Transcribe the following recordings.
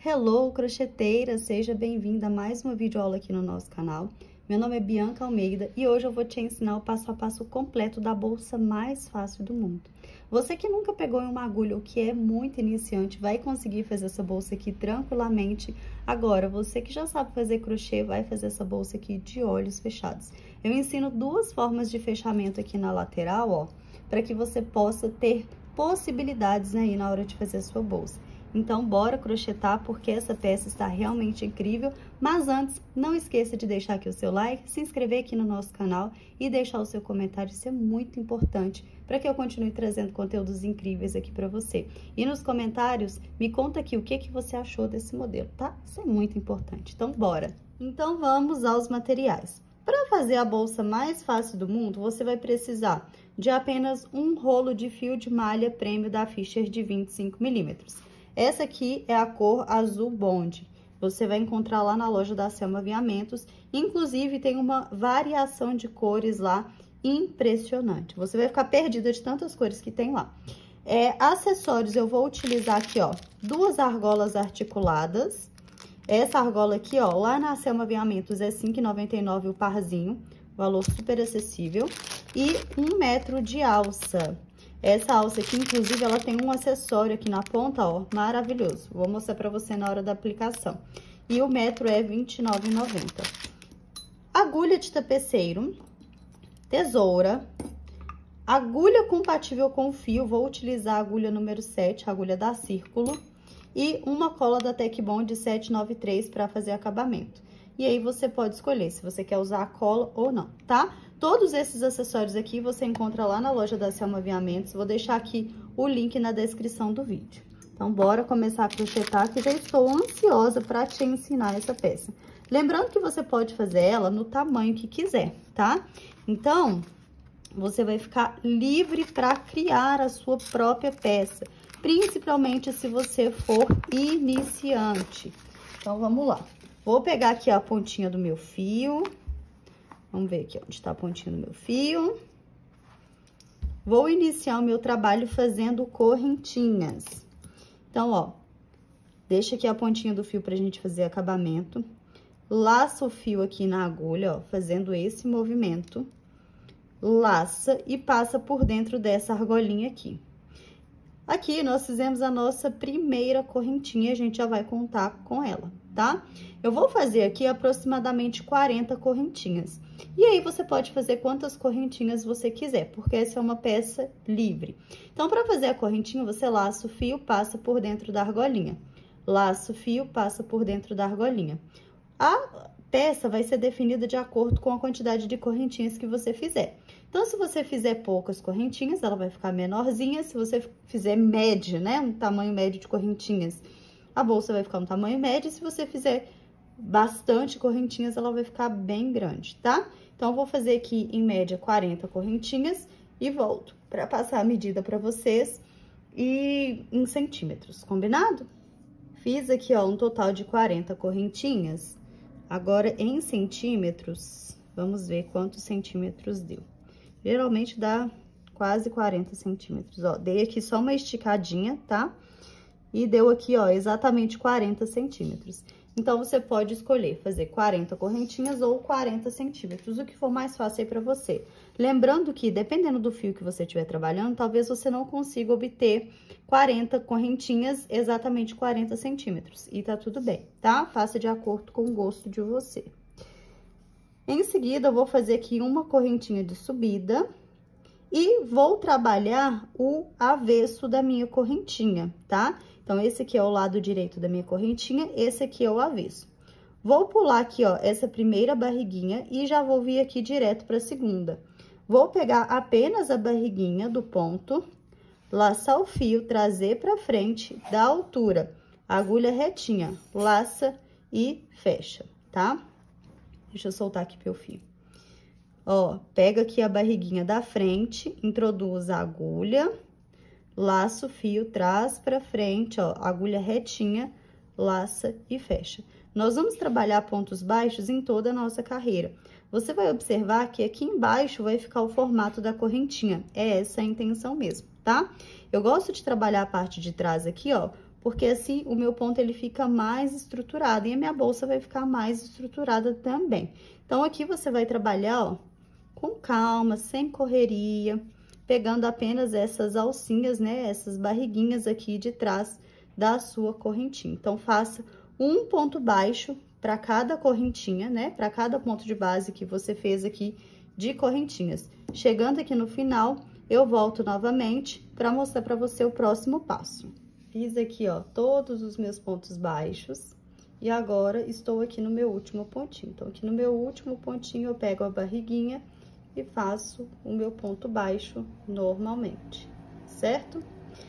Hello, crocheteira! Seja bem-vinda a mais uma videoaula aqui no nosso canal. Meu nome é Bianca Almeida e hoje eu vou te ensinar o passo a passo completo da bolsa mais fácil do mundo. Você que nunca pegou em uma agulha ou que é muito iniciante vai conseguir fazer essa bolsa aqui tranquilamente. Agora, você que já sabe fazer crochê vai fazer essa bolsa aqui de olhos fechados. Eu ensino duas formas de fechamento aqui na lateral, ó, para que você possa ter possibilidades aí na hora de fazer a sua bolsa. Então, bora crochetar, porque essa peça está realmente incrível. Mas antes, não esqueça de deixar aqui o seu like, se inscrever aqui no nosso canal e deixar o seu comentário. Isso é muito importante para que eu continue trazendo conteúdos incríveis aqui para você. E nos comentários, me conta aqui o que você achou desse modelo, tá? Isso é muito importante. Então, bora! Então, vamos aos materiais. Para fazer a bolsa mais fácil do mundo, você vai precisar de apenas um rolo de fio de malha prêmio da Fisher de 25 milímetros. Essa aqui é a cor azul bonde. Você vai encontrar lá na loja da Selma Aviamentos. Inclusive, tem uma variação de cores lá impressionante. Você vai ficar perdida de tantas cores que tem lá. Acessórios, eu vou utilizar aqui, ó, duas argolas articuladas. Essa argola aqui, ó, lá na Selma Aviamentos é R$ 5,99 o parzinho. Valor super acessível. E 1 metro de alça. Essa alça aqui, inclusive, ela tem um acessório aqui na ponta, ó, maravilhoso. Vou mostrar pra você na hora da aplicação. E o metro é R$ 29,90. Agulha de tapeceiro, tesoura, agulha compatível com fio, vou utilizar a agulha número 7, a agulha da Círculo, e uma cola da Tec Bond de 793 para fazer acabamento. E aí, você pode escolher se você quer usar a cola ou não, tá? Todos esses acessórios aqui você encontra lá na loja da Selma Aviamentos. Vou deixar aqui o link na descrição do vídeo. Então, bora começar a crochetar, que já estou ansiosa para te ensinar essa peça. Lembrando que você pode fazer ela no tamanho que quiser, tá? Então, você vai ficar livre para criar a sua própria peça, principalmente se você for iniciante. Então, vamos lá. Vou pegar aqui a pontinha do meu fio. Vamos ver aqui onde está a pontinha do meu fio. Vou iniciar o meu trabalho fazendo correntinhas. Então, ó, deixa aqui a pontinha do fio pra gente fazer acabamento. Laça o fio aqui na agulha, ó, fazendo esse movimento. Laça e passa por dentro dessa argolinha aqui. Aqui, nós fizemos a nossa primeira correntinha, a gente já vai contar com ela, tá? Eu vou fazer aqui aproximadamente 40 correntinhas. E aí, você pode fazer quantas correntinhas você quiser, porque essa é uma peça livre. Então, para fazer a correntinha, você laça o fio, passa por dentro da argolinha. Laça o fio, passa por dentro da argolinha. A peça vai ser definida de acordo com a quantidade de correntinhas que você fizer. Então, se você fizer poucas correntinhas, ela vai ficar menorzinha. Se você fizer média, né, um tamanho médio de correntinhas, a bolsa vai ficar um tamanho médio. Se você fizer bastante correntinhas, ela vai ficar bem grande, tá? Então, eu vou fazer aqui, em média, 40 correntinhas e volto para passar a medida para vocês e em centímetros, combinado? Fiz aqui, ó, um total de 40 correntinhas. Agora, em centímetros, vamos ver quantos centímetros deu. Geralmente dá quase 40 centímetros, ó. Dei aqui só uma esticadinha, tá? E deu aqui, ó, exatamente 40 centímetros. Então, você pode escolher fazer 40 correntinhas ou 40 centímetros, o que for mais fácil aí pra você. Lembrando que, dependendo do fio que você estiver trabalhando, talvez você não consiga obter 40 correntinhas, exatamente 40 centímetros. E tá tudo bem, tá? Faça de acordo com o gosto de você. Em seguida, eu vou fazer aqui uma correntinha de subida e vou trabalhar o avesso da minha correntinha, tá? Então, esse aqui é o lado direito da minha correntinha, esse aqui é o avesso. Vou pular aqui, ó, essa primeira barriguinha e já vou vir aqui direto para a segunda. Vou pegar apenas a barriguinha do ponto, laçar o fio, trazer para frente da altura, agulha retinha, laça e fecha, tá? Deixa eu soltar aqui meu fio. Ó, pega aqui a barriguinha da frente, introduz a agulha, laça o fio, traz pra frente, ó, agulha retinha, laça e fecha. Nós vamos trabalhar pontos baixos em toda a nossa carreira. Você vai observar que aqui embaixo vai ficar o formato da correntinha. É essa a intenção mesmo, tá? Eu gosto de trabalhar a parte de trás aqui, ó, porque assim o meu ponto ele fica mais estruturado e a minha bolsa vai ficar mais estruturada também. Então, aqui você vai trabalhar, ó, com calma, sem correria, pegando apenas essas alcinhas, né, essas barriguinhas aqui de trás da sua correntinha. Então, faça um ponto baixo para cada correntinha, né, para cada ponto de base que você fez aqui de correntinhas. Chegando aqui no final, eu volto novamente para mostrar para você o próximo passo. Fiz aqui, ó, todos os meus pontos baixos e agora estou aqui no meu último pontinho. Então, aqui no meu último pontinho, eu pego a barriguinha e faço o meu ponto baixo normalmente, certo?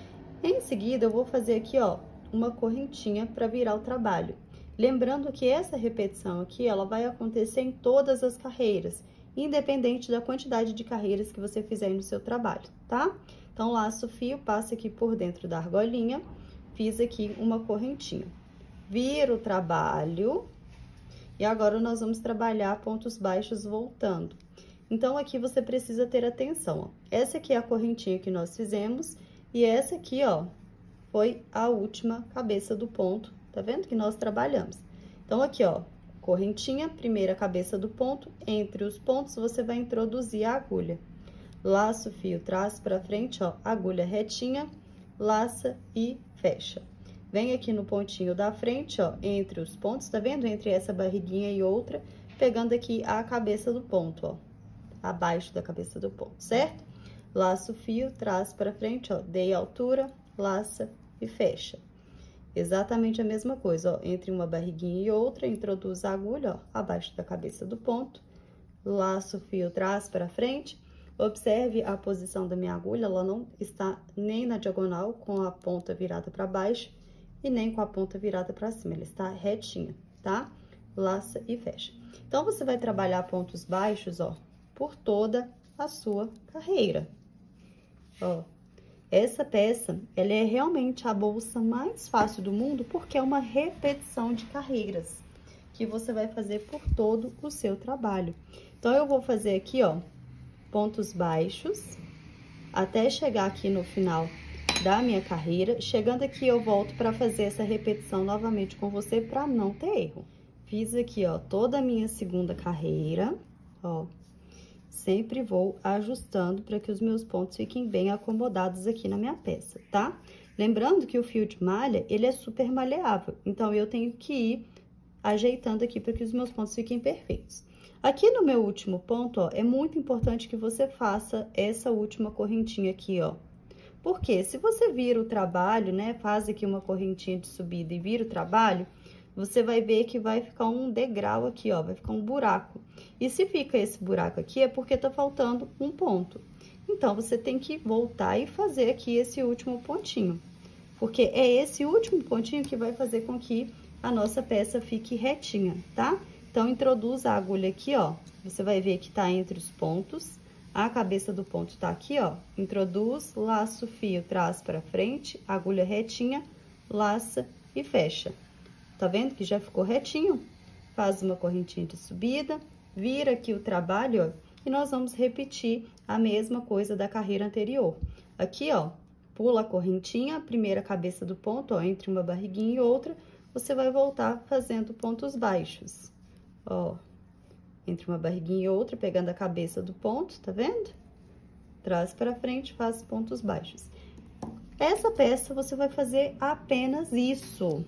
Em seguida, eu vou fazer aqui, ó, uma correntinha para virar o trabalho. Lembrando que essa repetição aqui, ela vai acontecer em todas as carreiras, independente da quantidade de carreiras que você fizer no seu trabalho, tá? Então, laço o fio, passo aqui por dentro da argolinha, fiz aqui uma correntinha. Viro o trabalho e agora nós vamos trabalhar pontos baixos voltando. Então, aqui você precisa ter atenção, ó. Essa aqui é a correntinha que nós fizemos e essa aqui, ó, foi a última cabeça do ponto, tá vendo? Que nós trabalhamos. Então, aqui, ó, correntinha, primeira cabeça do ponto, entre os pontos você vai introduzir a agulha. Laço o fio, traz pra frente, ó, agulha retinha, laça e fecha. Vem aqui no pontinho da frente, ó, entre os pontos, tá vendo? Entre essa barriguinha e outra, pegando aqui a cabeça do ponto, ó, abaixo da cabeça do ponto, certo? Laço o fio, traz pra frente, ó, dei altura, laça e fecha. Exatamente a mesma coisa, ó, entre uma barriguinha e outra, introduz a agulha, ó, abaixo da cabeça do ponto, laço o fio, traz pra frente. Observe a posição da minha agulha, ela não está nem na diagonal com a ponta virada para baixo e nem com a ponta virada para cima, ela está retinha, tá? Laça e fecha. Então, você vai trabalhar pontos baixos, ó, por toda a sua carreira. Ó, essa peça, ela é realmente a bolsa mais fácil do mundo porque é uma repetição de carreiras que você vai fazer por todo o seu trabalho. Então, eu vou fazer aqui, ó, pontos baixos, até chegar aqui no final da minha carreira. Chegando aqui, eu volto para fazer essa repetição novamente com você, para não ter erro. Fiz aqui, ó, toda a minha segunda carreira, ó. Sempre vou ajustando para que os meus pontos fiquem bem acomodados aqui na minha peça, tá? Lembrando que o fio de malha, ele é super maleável, então eu tenho que ir ajeitando aqui para que os meus pontos fiquem perfeitos. Aqui no meu último ponto, ó, é muito importante que você faça essa última correntinha aqui, ó. Porque se você vira o trabalho, né, faz aqui uma correntinha de subida e vira o trabalho, você vai ver que vai ficar um degrau aqui, ó, vai ficar um buraco. E se fica esse buraco aqui, é porque tá faltando um ponto. Então, você tem que voltar e fazer aqui esse último pontinho. Porque é esse último pontinho que vai fazer com que a nossa peça fique retinha, tá? Então, introduz a agulha aqui, ó, você vai ver que tá entre os pontos, a cabeça do ponto tá aqui, ó, introduz, laça o fio, traz pra frente, agulha retinha, laça e fecha. Tá vendo que já ficou retinho? Faz uma correntinha de subida, vira aqui o trabalho, ó, e nós vamos repetir a mesma coisa da carreira anterior. Aqui, ó, pula a correntinha, primeira cabeça do ponto, ó, entre uma barriguinha e outra, você vai voltar fazendo pontos baixos. Ó, entre uma barriguinha e outra, pegando a cabeça do ponto, tá vendo? Traz pra frente, faz pontos baixos. Essa peça, você vai fazer apenas isso.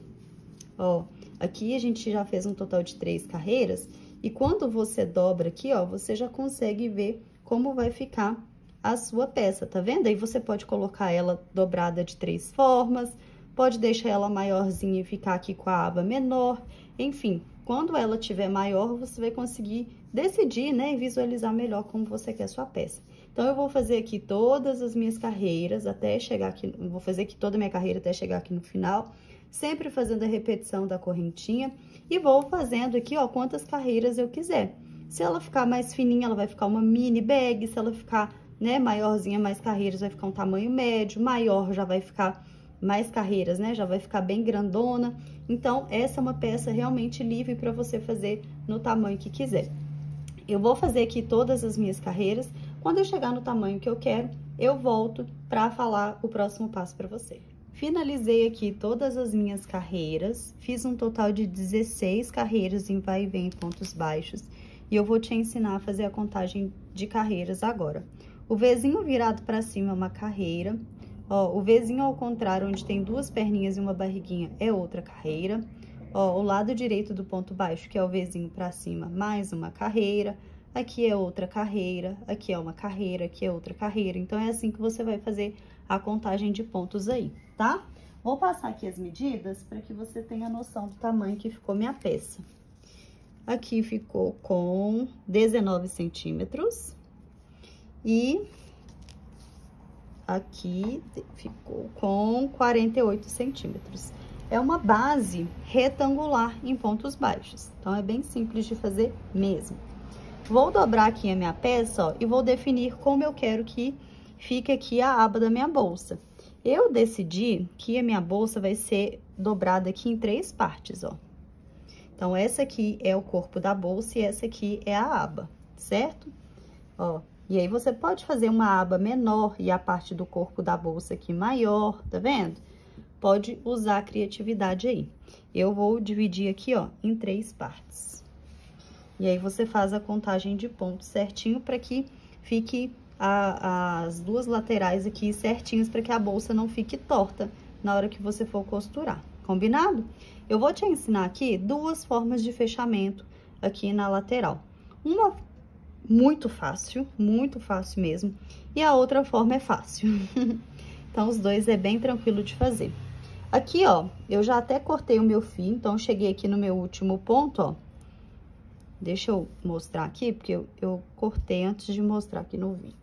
Ó, aqui a gente já fez um total de 3 carreiras, e quando você dobra aqui, ó, você já consegue ver como vai ficar a sua peça, tá vendo? Aí você pode colocar ela dobrada de 3 formas, pode deixar ela maiorzinha e ficar aqui com a aba menor, enfim. Quando ela tiver maior, você vai conseguir decidir, né, e visualizar melhor como você quer a sua peça. Então, eu vou fazer aqui todas as minhas carreiras até chegar aqui, vou fazer aqui toda a minha carreira até chegar aqui no final, sempre fazendo a repetição da correntinha e vou fazendo aqui, ó, quantas carreiras eu quiser. Se ela ficar mais fininha, ela vai ficar uma mini bag, se ela ficar, né, maiorzinha, mais carreiras, vai ficar um tamanho médio, maior já vai ficar mais carreiras, né? Já vai ficar bem grandona. Então, essa é uma peça realmente livre para você fazer no tamanho que quiser. Eu vou fazer aqui todas as minhas carreiras. Quando eu chegar no tamanho que eu quero, eu volto para falar o próximo passo para você. Finalizei aqui todas as minhas carreiras, fiz um total de 16 carreiras em vai e vem em pontos baixos. E eu vou te ensinar a fazer a contagem de carreiras agora. O Vzinho virado para cima é uma carreira. Ó, o Vzinho ao contrário, onde tem duas perninhas e uma barriguinha, é outra carreira. Ó, o lado direito do ponto baixo, que é o Vzinho para cima, mais uma carreira. Aqui é outra carreira, aqui é uma carreira, aqui é outra carreira. Então, é assim que você vai fazer a contagem de pontos aí, tá? Vou passar aqui as medidas para que você tenha noção do tamanho que ficou minha peça. Aqui ficou com 19 centímetros e aqui ficou com 48 centímetros. É uma base retangular em pontos baixos, então é bem simples de fazer mesmo. Vou dobrar aqui a minha peça, ó, e vou definir como eu quero que fique aqui a aba da minha bolsa. Eu decidi que a minha bolsa vai ser dobrada aqui em 3 partes, ó. Então, essa aqui é o corpo da bolsa e essa aqui é a aba, certo? Ó, e aí você pode fazer uma aba menor e a parte do corpo da bolsa aqui maior, tá vendo? Pode usar a criatividade aí. Eu vou dividir aqui, ó, em 3 partes. E aí, você faz a contagem de pontos certinho para que fique as duas laterais aqui certinhas para que a bolsa não fique torta na hora que você for costurar, combinado? Eu vou te ensinar aqui 2 formas de fechamento aqui na lateral. Uma muito fácil mesmo, e a outra forma é fácil. Então, os dois é bem tranquilo de fazer. Aqui, ó, eu já até cortei o meu fio, então, eu cheguei aqui no meu último ponto, ó. Deixa eu mostrar aqui, porque eu cortei antes de mostrar aqui no vídeo.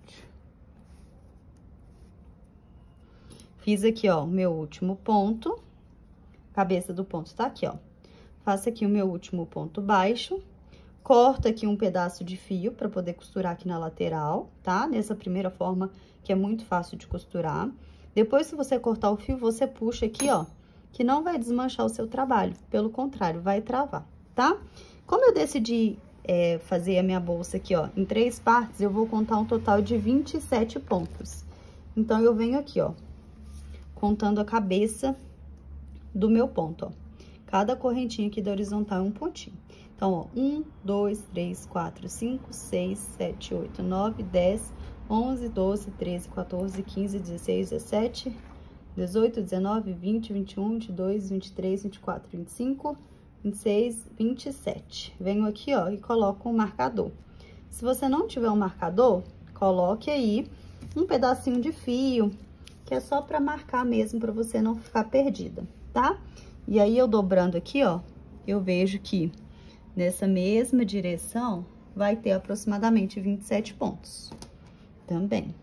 Fiz aqui, ó, o meu último ponto. Cabeça do ponto tá aqui, ó. Faço aqui o meu último ponto baixo. Corto aqui um pedaço de fio pra poder costurar aqui na lateral, tá? Nessa primeira forma, que é muito fácil de costurar. Depois, se você cortar o fio, você puxa aqui, ó, que não vai desmanchar o seu trabalho. Pelo contrário, vai travar, tá? Como eu decidi fazer a minha bolsa aqui, ó, em 3 partes, eu vou contar um total de 27 pontos. Então, eu venho aqui, ó, contando a cabeça do meu ponto, ó. Cada correntinha aqui da horizontal é um pontinho. Então, ó, 1, 2, 3, 4, 5, 6, 7, 8, 9, 10, 11, 12, 13, 14, 15, 16, 17, 18, 19, 20, 21, 22, 23, 24, 25... 26, 27. Venho aqui, ó, e coloco um marcador. Se você não tiver um marcador, coloque aí um pedacinho de fio, que é só pra marcar mesmo, pra você não ficar perdida, tá? E aí, eu dobrando aqui, ó, eu vejo que nessa mesma direção vai ter aproximadamente 27 pontos também.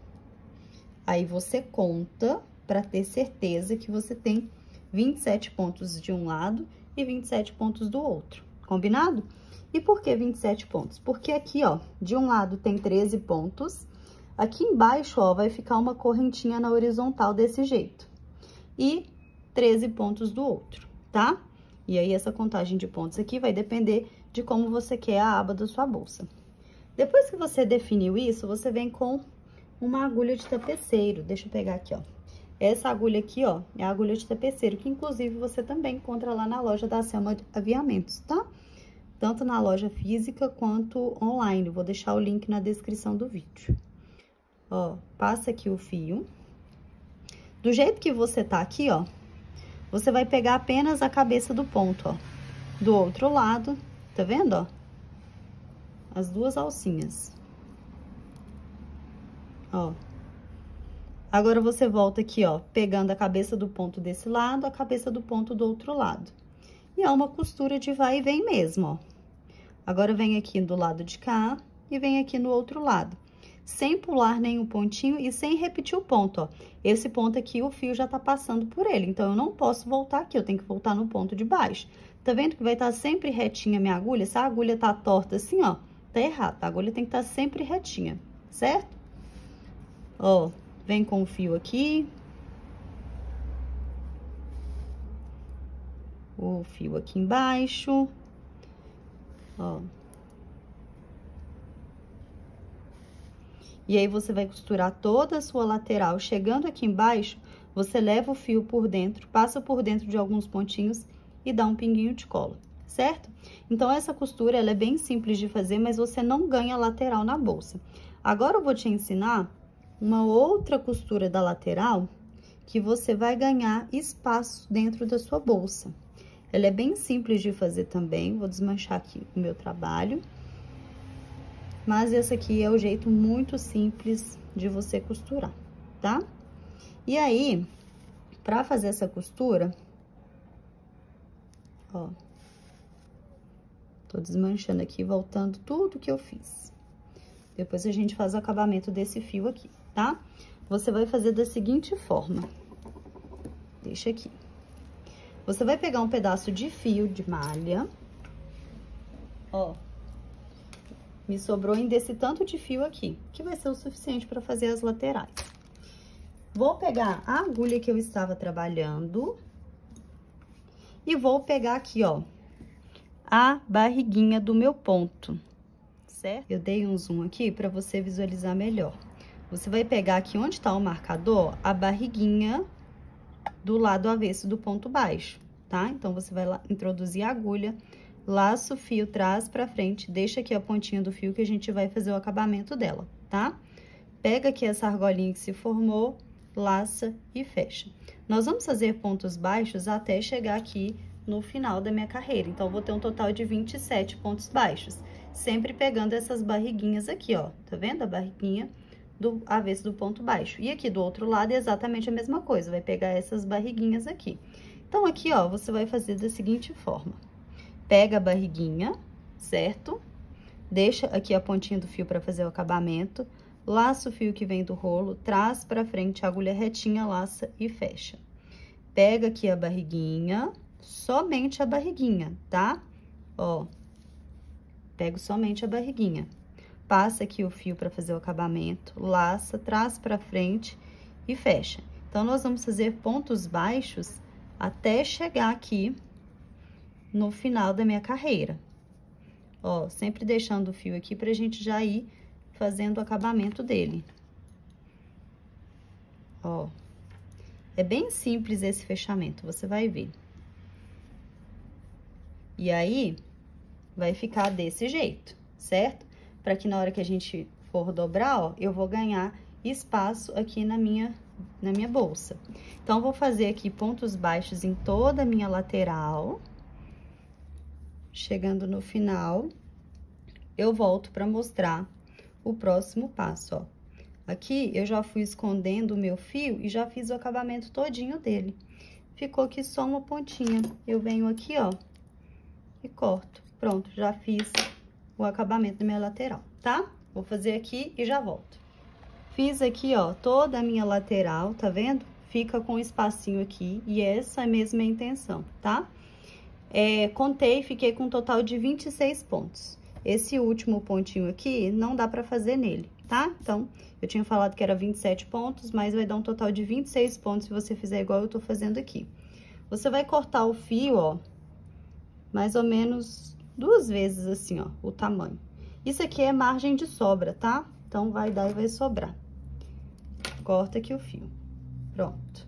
Aí, você conta pra ter certeza que você tem 27 pontos de um lado e 27 pontos do outro, combinado? E por que 27 pontos? Porque aqui, ó, de um lado tem 13 pontos, aqui embaixo, ó, vai ficar uma correntinha na horizontal desse jeito, e 13 pontos do outro, tá? E aí, essa contagem de pontos aqui vai depender de como você quer a aba da sua bolsa. Depois que você definiu isso, você vem com uma agulha de tapeceiro, deixa eu pegar aqui, ó. Essa agulha aqui, ó, é a agulha de tapeceiro, que inclusive você também encontra lá na loja da Selma Aviamentos, tá? Tanto na loja física quanto online. Vou deixar o link na descrição do vídeo. Ó, passa aqui o fio. Do jeito que você tá aqui, ó, você vai pegar apenas a cabeça do ponto, ó. Do outro lado, tá vendo, ó? As 2 alcinhas. Ó. Agora, você volta aqui, ó, pegando a cabeça do ponto desse lado, a cabeça do ponto do outro lado. E é uma costura de vai e vem mesmo, ó. Agora, vem aqui do lado de cá e vem aqui no outro lado. Sem pular nenhum pontinho e sem repetir o ponto, ó. Esse ponto aqui, o fio já tá passando por ele, então, eu não posso voltar aqui, eu tenho que voltar no ponto de baixo. Tá vendo que vai estar sempre retinha a minha agulha? Se a agulha tá torta assim, ó, tá errado. A agulha tem que estar sempre retinha, certo? Ó. Vem com o fio aqui. O fio aqui embaixo. Ó. E aí, você vai costurar toda a sua lateral. Chegando aqui embaixo, você leva o fio por dentro, passa por dentro de alguns pontinhos e dá um pinguinho de cola, certo? Então, essa costura, ela é bem simples de fazer, mas você não ganha lateral na bolsa. Agora, eu vou te ensinar uma outra costura da lateral que você vai ganhar espaço dentro da sua bolsa. Ela é bem simples de fazer também, vou desmanchar aqui o meu trabalho. Mas esse aqui é o jeito muito simples de você costurar, tá? E aí, pra fazer essa costura, ó, tô desmanchando aqui, voltando tudo que eu fiz. Depois a gente faz o acabamento desse fio aqui, tá? Você vai fazer da seguinte forma. Deixa aqui. Você vai pegar um pedaço de fio de malha, ó. Me sobrou ainda esse tanto de fio aqui, que vai ser o suficiente para fazer as laterais. Vou pegar a agulha que eu estava trabalhando e vou pegar aqui, ó, a barriguinha do meu ponto, certo? Eu dei um zoom aqui para você visualizar melhor. Você vai pegar aqui onde está o marcador, a barriguinha do lado avesso do ponto baixo, tá? Então, você vai lá introduzir a agulha, laça o fio, traz pra frente, deixa aqui a pontinha do fio que a gente vai fazer o acabamento dela, tá? Pega aqui essa argolinha que se formou, laça e fecha. Nós vamos fazer pontos baixos até chegar aqui no final da minha carreira. Então, eu vou ter um total de 27 pontos baixos, sempre pegando essas barriguinhas aqui, ó. Tá vendo a barriguinha do avesso do ponto baixo? E aqui do outro lado é exatamente a mesma coisa, vai pegar essas barriguinhas aqui. Então, aqui, ó, você vai fazer da seguinte forma. Pega a barriguinha, certo? Deixa aqui a pontinha do fio para fazer o acabamento. Laça o fio que vem do rolo, traz pra frente, a agulha retinha, laça e fecha. Pega aqui a barriguinha, somente a barriguinha, tá? Ó, pego somente a barriguinha. Passa aqui o fio para fazer o acabamento, laça, traz pra frente e fecha. Então, nós vamos fazer pontos baixos até chegar aqui no final da minha carreira. Ó, sempre deixando o fio aqui pra gente já ir fazendo o acabamento dele. Ó, é bem simples esse fechamento, você vai ver. E aí, vai ficar desse jeito, certo? Para que na hora que a gente for dobrar, ó, eu vou ganhar espaço aqui na minha bolsa. Então, vou fazer aqui pontos baixos em toda a minha lateral. Chegando no final, eu volto para mostrar o próximo passo, ó. Aqui, eu já fui escondendo o meu fio e já fiz o acabamento todinho dele. Ficou aqui só uma pontinha. Eu venho aqui, ó, e corto. Pronto, já fiz o acabamento da minha lateral, tá? Vou fazer aqui e já volto. Fiz aqui, ó, toda a minha lateral, tá vendo? Fica com um espacinho aqui e essa é mesmo a intenção, tá? Contei, fiquei com um total de 26 pontos. Esse último pontinho aqui, não dá pra fazer nele, tá? Então, eu tinha falado que era 27 pontos, mas vai dar um total de 26 pontos se você fizer igual eu tô fazendo aqui. Você vai cortar o fio, ó, mais ou menos 2 vezes assim, ó, o tamanho. Isso aqui é margem de sobra, tá? Então, vai dar e vai sobrar. Corta aqui o fio. Pronto.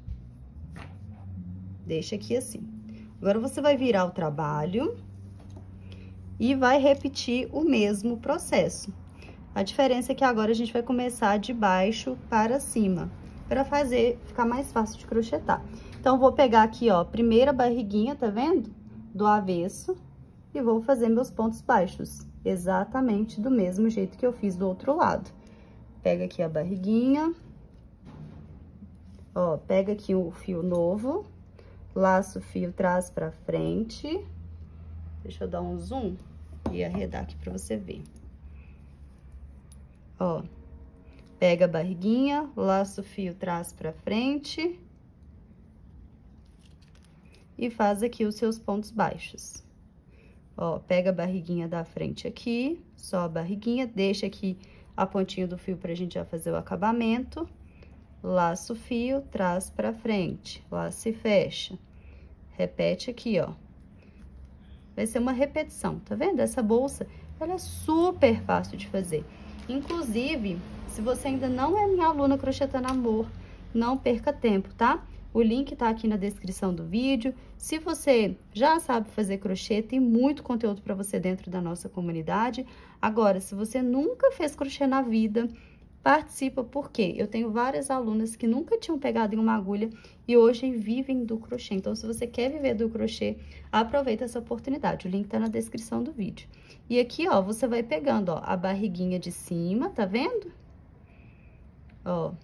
Deixa aqui assim. Agora, você vai virar o trabalho e vai repetir o mesmo processo. A diferença é que agora a gente vai começar de baixo para cima, para ficar mais fácil de crochetar. Então, vou pegar aqui, ó, a primeira barriguinha, tá vendo? Do avesso, e vou fazer meus pontos baixos, exatamente do mesmo jeito que eu fiz do outro lado. Pega aqui a barriguinha, ó, pega aqui o fio novo, laça o fio, traz pra frente. Deixa eu dar um zoom e arredar aqui pra você ver. Ó, pega a barriguinha, laça o fio, traz pra frente. E faz aqui os seus pontos baixos. Ó, pega a barriguinha da frente aqui, só a barriguinha, deixa aqui a pontinha do fio pra gente já fazer o acabamento. Laça o fio, traz pra frente, laça e fecha. Repete aqui, ó. Vai ser uma repetição, tá vendo? Essa bolsa, ela é super fácil de fazer. Inclusive, se você ainda não é minha aluna Crochetando Amor, não perca tempo, tá? O link tá aqui na descrição do vídeo. Se você já sabe fazer crochê, tem muito conteúdo para você dentro da nossa comunidade. Agora, se você nunca fez crochê na vida, participa, porque eu tenho várias alunas que nunca tinham pegado em uma agulha e hoje vivem do crochê. Então, se você quer viver do crochê, aproveita essa oportunidade. O link tá na descrição do vídeo. E aqui, ó, você vai pegando, ó, a barriguinha de cima, tá vendo? Ó.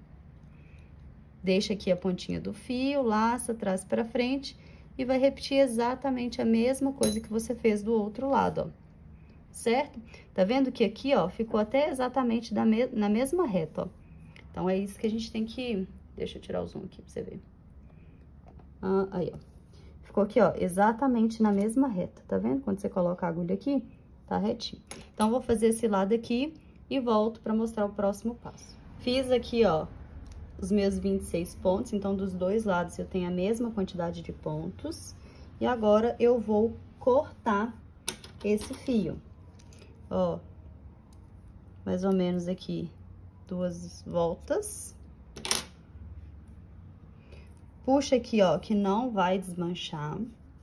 Deixa aqui a pontinha do fio, laça, traz pra frente e vai repetir exatamente a mesma coisa que você fez do outro lado, ó. Certo? Tá vendo que aqui, ó, ficou até exatamente na mesma reta, ó. Então, é isso que a gente tem que... Deixa eu tirar o zoom aqui pra você ver. Aí, ó. Ficou aqui, ó, exatamente na mesma reta, tá vendo? Quando você coloca a agulha aqui, tá retinho. Então, vou fazer esse lado aqui e volto pra mostrar o próximo passo. Fiz aqui, ó, os meus 26 pontos, então, dos dois lados eu tenho a mesma quantidade de pontos. E agora, eu vou cortar esse fio. Ó, mais ou menos aqui, 2 voltas. Puxa aqui, ó, que não vai desmanchar.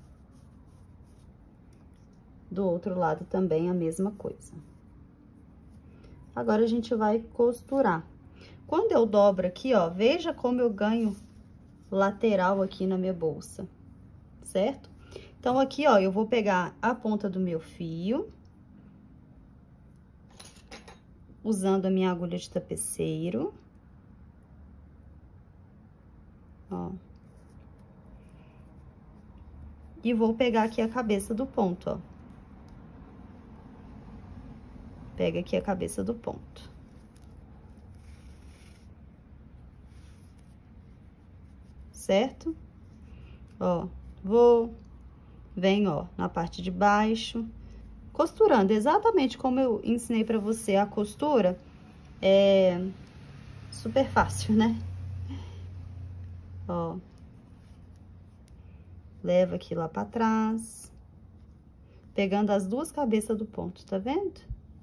Do outro lado também a mesma coisa. Agora, a gente vai costurar. Quando eu dobro aqui, ó, veja como eu ganho lateral aqui na minha bolsa, certo? Então, aqui, ó, eu vou pegar a ponta do meu fio, usando a minha agulha de tapeceiro, ó. E vou pegar aqui a cabeça do ponto, ó. Pega aqui a cabeça do ponto. Certo? Ó, venho, ó, na parte de baixo, costurando exatamente como eu ensinei pra você a costura. É super fácil, né? Ó. Leva aqui lá pra trás, pegando as duas cabeças do ponto, tá vendo?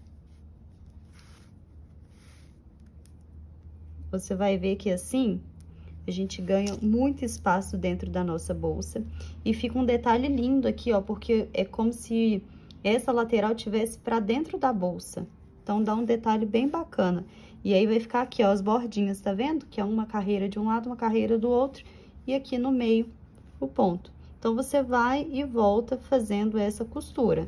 Você vai ver que assim, a gente ganha muito espaço dentro da nossa bolsa. E fica um detalhe lindo aqui, ó, porque é como se essa lateral tivesse pra dentro da bolsa. Então, dá um detalhe bem bacana. E aí, vai ficar aqui, ó, as bordinhas, tá vendo? Que é uma carreira de um lado, uma carreira do outro. E aqui no meio, o ponto. Então, você vai e volta fazendo essa costura.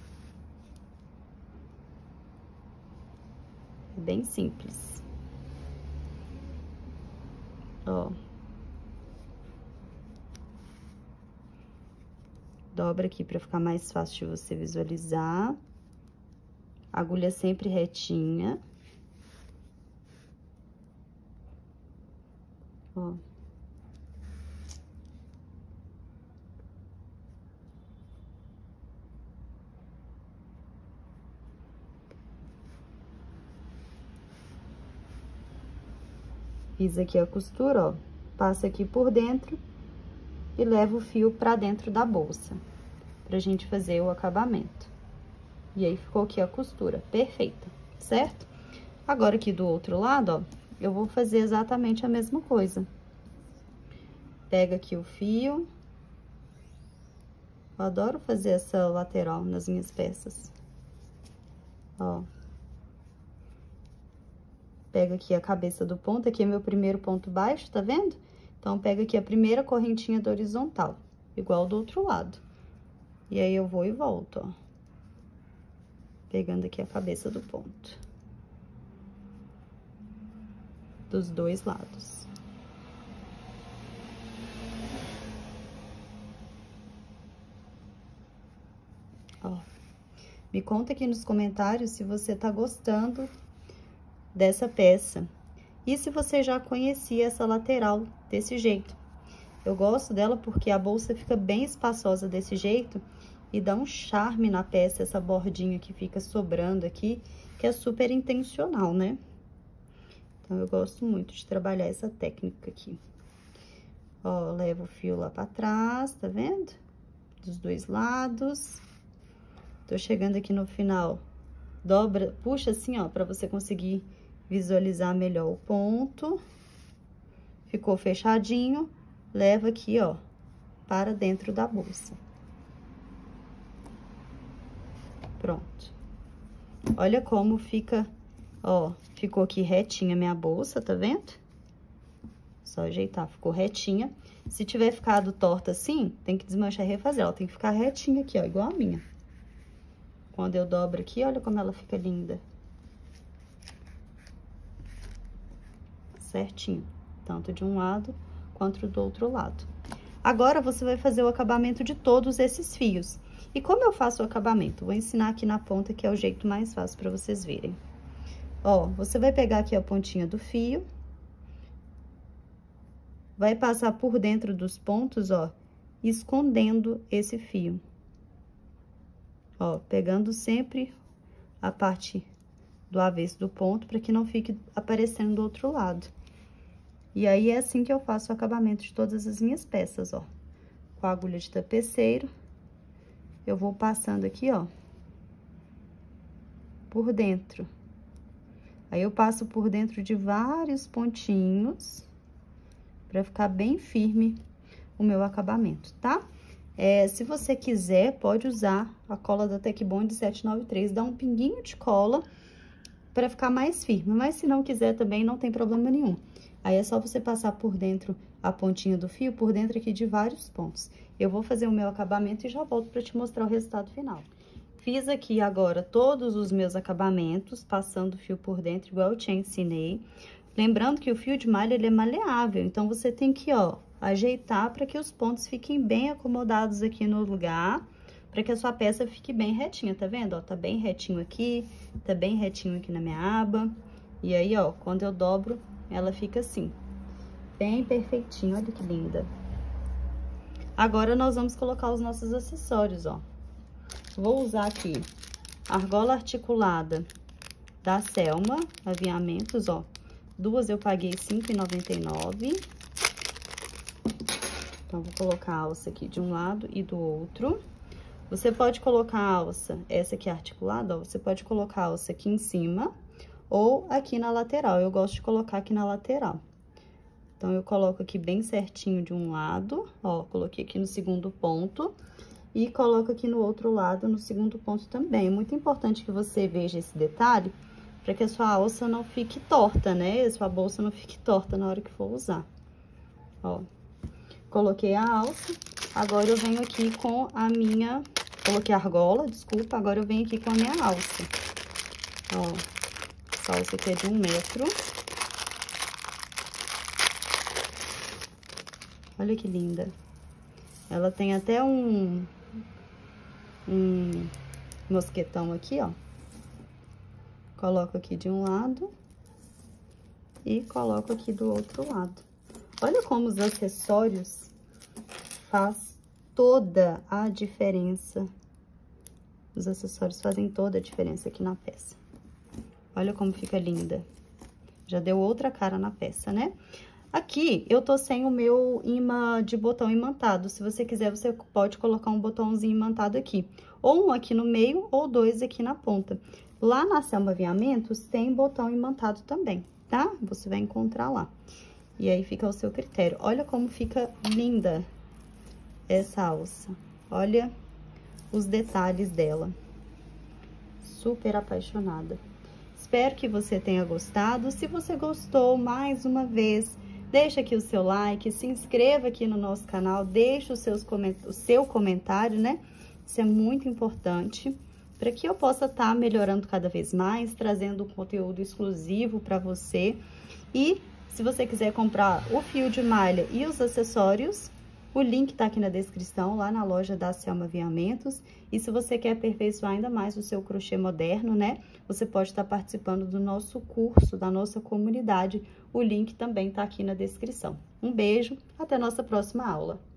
É bem simples. Ó. Dobra aqui pra ficar mais fácil de você visualizar. Agulha sempre retinha. Ó. Fiz aqui a costura, ó. Passa aqui por dentro e leva o fio pra dentro da bolsa, pra gente fazer o acabamento. E aí, ficou aqui a costura perfeita, certo? Agora, aqui do outro lado, ó, eu vou fazer exatamente a mesma coisa. Pega aqui o fio. Eu adoro fazer essa lateral nas minhas peças. Ó. Pega aqui a cabeça do ponto, aqui é meu primeiro ponto baixo, tá vendo? Então, pega aqui a primeira correntinha da horizontal, igual do outro lado. E aí, eu vou e volto, ó. Pegando aqui a cabeça do ponto. Dos dois lados. Ó. Me conta aqui nos comentários se você tá gostando dessa peça. E se você já conhecia essa lateral desse jeito. Eu gosto dela porque a bolsa fica bem espaçosa desse jeito e dá um charme na peça, essa bordinha que fica sobrando aqui, que é super intencional, né? Então, eu gosto muito de trabalhar essa técnica aqui. Ó, levo o fio lá pra trás, tá vendo? Dos dois lados. Tô chegando aqui no final dobra, puxa assim, ó, pra você conseguir visualizar melhor o ponto. Ficou fechadinho, leva aqui, ó, para dentro da bolsa. Pronto. Olha como fica, ó, ficou aqui retinha minha bolsa, tá vendo? Só ajeitar, ficou retinha. Se tiver ficado torta assim, tem que desmanchar e refazer. Ela tem que ficar retinha aqui, ó, igual a minha. Quando eu dobro aqui, olha como ela fica linda. Certinho. Tanto de um lado, quanto do outro lado. Agora, você vai fazer o acabamento de todos esses fios. E como eu faço o acabamento? Vou ensinar aqui na ponta, que é o jeito mais fácil para vocês verem. Ó, você vai pegar aqui a pontinha do fio. Vai passar por dentro dos pontos, ó, escondendo esse fio. Ó, pegando sempre a parte do avesso do ponto, para que não fique aparecendo do outro lado. E aí, é assim que eu faço o acabamento de todas as minhas peças, ó. Com a agulha de tapeceiro, eu vou passando aqui, ó, por dentro. Aí, eu passo por dentro de vários pontinhos, pra ficar bem firme o meu acabamento, tá? Se você quiser, pode usar a cola da Tecbond 793, dá um pinguinho de cola pra ficar mais firme. Mas se não quiser também, não tem problema nenhum. Aí, é só você passar por dentro a pontinha do fio, por dentro aqui de vários pontos. Eu vou fazer o meu acabamento e já volto pra te mostrar o resultado final. Fiz aqui agora todos os meus acabamentos, passando o fio por dentro, igual eu te ensinei. Lembrando que o fio de malha, ele é maleável, então você tem que, ó, ajeitar para que os pontos fiquem bem acomodados aqui no lugar, para que a sua peça fique bem retinha, tá vendo? Ó, tá bem retinho aqui, tá bem retinho aqui na minha aba. E aí, ó, quando eu dobro, ela fica assim, bem perfeitinho, olha que linda. Agora, nós vamos colocar os nossos acessórios, ó. Vou usar aqui a argola articulada da Selma Aviamentos, ó. Duas eu paguei R$ 5,99. Então, vou colocar a alça aqui de um lado e do outro. Você pode colocar a alça, essa aqui articulada, ó, você pode colocar a alça aqui em cima ou aqui na lateral. Eu gosto de colocar aqui na lateral. Então, eu coloco aqui bem certinho de um lado, ó, coloquei aqui no segundo ponto. E coloco aqui no outro lado, no segundo ponto também. É muito importante que você veja esse detalhe, para que a sua alça não fique torta, né? A sua bolsa não fique torta na hora que for usar. Ó, coloquei a alça, agora eu venho aqui com a minha... Coloquei a argola, desculpa, agora eu venho aqui com a minha alça. Ó, essa alça aqui é de 1 metro. Olha que linda. Ela tem até um mosquetão aqui, ó. Coloco aqui de um lado e coloco aqui do outro lado. Olha como os acessórios faz toda a diferença. Os acessórios fazem toda a diferença aqui na peça. Olha como fica linda. Já deu outra cara na peça, né? Aqui, eu tô sem o meu imã de botão imantado. Se você quiser, você pode colocar um botãozinho imantado aqui. Ou um aqui no meio, ou 2 aqui na ponta. Lá na Selma Aviamentos, tem botão imantado também, tá? Você vai encontrar lá. E aí, fica ao seu critério. Olha como fica linda essa alça. Olha os detalhes dela. Super apaixonada. Espero que você tenha gostado. Se você gostou, mais uma vez, deixa aqui o seu like, se inscreva aqui no nosso canal, deixa o seu comentário, né? Isso é muito importante para que eu possa estar melhorando cada vez mais, trazendo um conteúdo exclusivo para você. E se você quiser comprar o fio de malha e os acessórios, o link tá aqui na descrição, lá na loja da Selma Aviamentos. E se você quer aperfeiçoar ainda mais o seu crochê moderno, né? Você pode estar participando do nosso curso, da nossa comunidade. O link também tá aqui na descrição. Um beijo, até a nossa próxima aula.